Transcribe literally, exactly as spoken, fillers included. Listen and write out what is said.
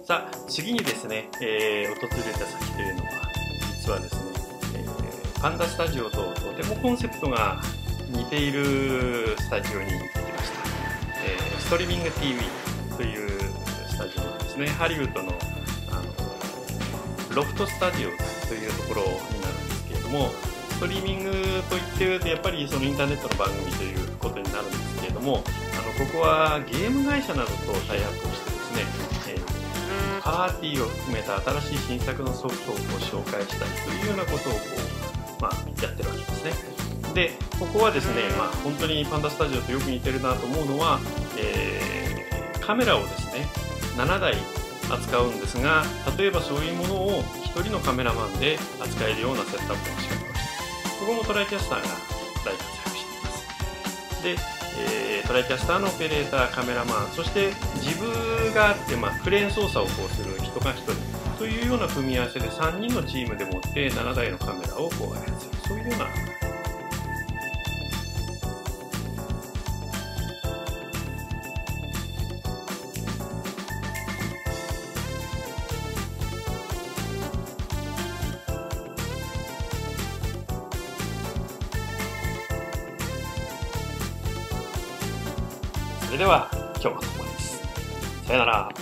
さあ次にですね、えー、訪れた先というのは実はですね、えー、パンダスタジオととてもコンセプトが似ているスタジオに行ってきました、えー、ストリーミング ティーブイ というスタジオなんですね。ハリウッドの、あのロフトスタジオというところになるんですけれども、ストリーミングといっていうとやっぱりそのインターネットの番組ということになるんですけれども、あのここはゲーム会社などとタイアップをしてですね、えー、パーティーを含めた新しい新作のソフトを紹介したりというようなことをこう、まあ、やってるわけですね。でここはですね、まあ、本当にパンダスタジオとよく似てるなと思うのは、えー、カメラをですねななだい扱うんですが、例えばそういうものをひとりのカメラマンで扱えるようなセットアップの仕方をしています。ここもトライキャスターが大活躍しています。で、えー、トライキャスターのオペレーター、カメラマン、そして自分があって、まあ、クレーン操作をこうする人がひとりというような組み合わせでさんにんのチームでもってななだいのカメラをこう操る、そういうようなそれでは今日はここまでです。さよなら。